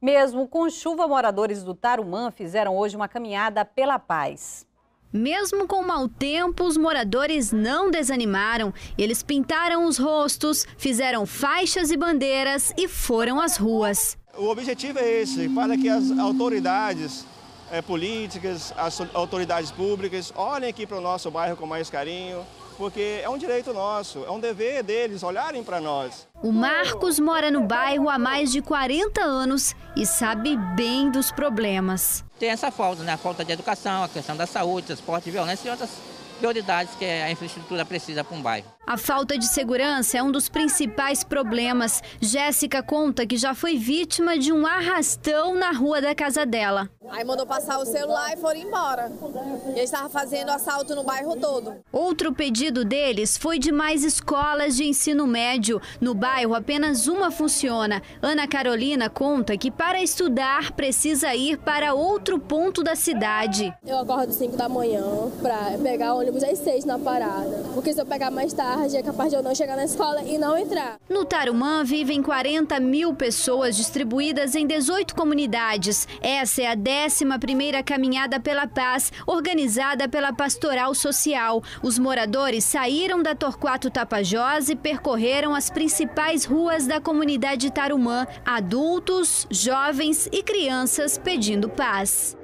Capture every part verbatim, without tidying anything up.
Mesmo com chuva, moradores do Tarumã fizeram hoje uma caminhada pela paz. Mesmo com mau tempo, os moradores não desanimaram. Eles pintaram os rostos, fizeram faixas e bandeiras e foram às ruas. O objetivo é esse, para que as autoridades é, políticas, as autoridades públicas olhem aqui para o nosso bairro com mais carinho, porque é um direito nosso, é um dever deles olharem para nós. O Marcos mora no bairro há mais de quarenta anos e sabe bem dos problemas. Tem essa falta, né? A falta de educação, a questão da saúde, transporte, violência e outras prioridades que a infraestrutura precisa para um bairro. A falta de segurança é um dos principais problemas. Jéssica conta que já foi vítima de um arrastão na rua da casa dela. Aí mandou passar o celular e foram embora. E eles estavam fazendo assalto no bairro todo. Outro pedido deles foi de mais escolas de ensino médio. No bairro, apenas uma funciona. Ana Carolina conta que para estudar precisa ir para outro ponto da cidade. Eu acordo às cinco da manhã para pegar o ônibus às seis na parada. Porque se eu pegar mais tarde, é capaz de eu não chegar na escola e não entrar. No Tarumã vivem quarenta mil pessoas distribuídas em dezoito comunidades. Essa é a décima primeira caminhada pela paz, organizada pela Pastoral Social. Os moradores saíram da Torquato Tapajós e percorreram as principais ruas da comunidade Tarumã. Adultos, jovens e crianças pedindo paz.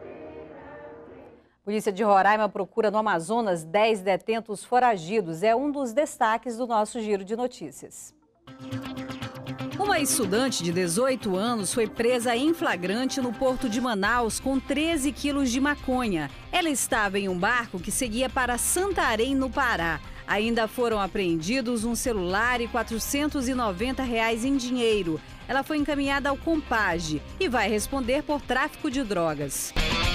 Polícia de Roraima procura no Amazonas dez detentos foragidos. É um dos destaques do nosso Giro de Notícias. Uma estudante de dezoito anos foi presa em flagrante no porto de Manaus com treze quilos de maconha. Ela estava em um barco que seguia para Santarém, no Pará. Ainda foram apreendidos um celular e quatrocentos e noventa reais em dinheiro. Ela foi encaminhada ao Compage e vai responder por tráfico de drogas.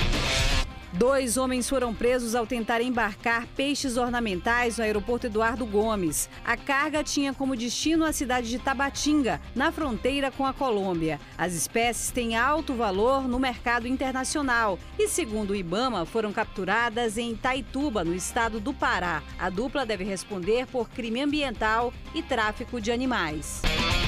Dois homens foram presos ao tentar embarcar peixes ornamentais no aeroporto Eduardo Gomes. A carga tinha como destino a cidade de Tabatinga, na fronteira com a Colômbia. As espécies têm alto valor no mercado internacional e, segundo o Ibama, foram capturadas em Itaituba, no estado do Pará. A dupla deve responder por crime ambiental e tráfico de animais.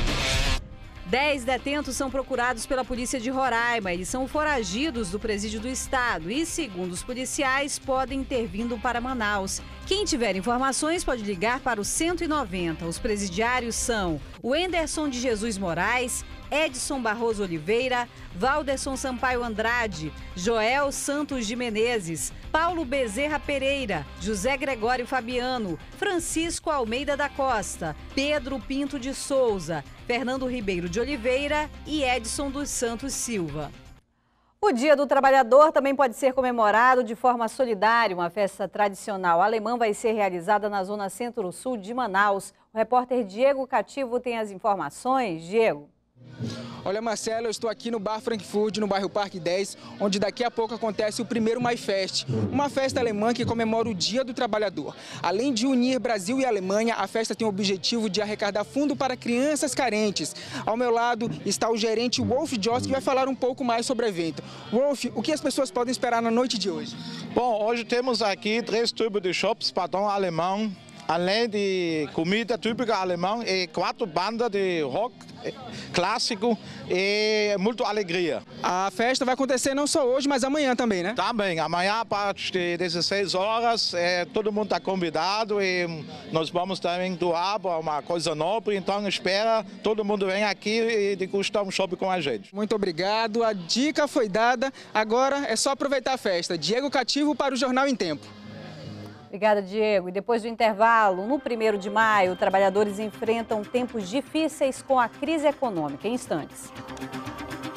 Dez detentos são procurados pela polícia de Roraima. Eles são foragidos do presídio do estado e, segundo os policiais, podem ter vindo para Manaus. Quem tiver informações pode ligar para o cento e noventa. Os presidiários são o Enderson de Jesus Moraes, Edson Barroso Oliveira, Valderson Sampaio Andrade, Joel Santos de Menezes, Paulo Bezerra Pereira, José Gregório Fabiano, Francisco Almeida da Costa, Pedro Pinto de Souza, Fernando Ribeiro de Oliveira e Edson dos Santos Silva. O Dia do Trabalhador também pode ser comemorado de forma solidária. Uma festa tradicional alemã vai ser realizada na zona centro-sul de Manaus. O repórter Diego Cativo tem as informações. Diego. Olha, Marcelo, eu estou aqui no Bar Frankfurt, no bairro Parque dez, onde daqui a pouco acontece o primeiro MaiFest, uma festa alemã que comemora o Dia do Trabalhador. Além de unir Brasil e Alemanha, a festa tem o objetivo de arrecadar fundo para crianças carentes. Ao meu lado está o gerente Wolf Joss, que vai falar um pouco mais sobre o evento. Wolf, o que as pessoas podem esperar na noite de hoje? Bom, hoje temos aqui três tipos de shops padrão alemão. Além de comida típica alemã, e quatro bandas de rock clássico e muita alegria. A festa vai acontecer não só hoje, mas amanhã também, né? Também. Amanhã, a partir de dezesseis horas, é, todo mundo está convidado e nós vamos também doar uma coisa nobre. Então, espera todo mundo vem aqui e degustar um chopp com a gente. Muito obrigado. A dica foi dada. Agora é só aproveitar a festa. Diego Cativo para o Jornal em Tempo. Obrigada, Diego. E depois do intervalo, no primeiro de maio, trabalhadores enfrentam tempos difíceis com a crise econômica. Em instantes.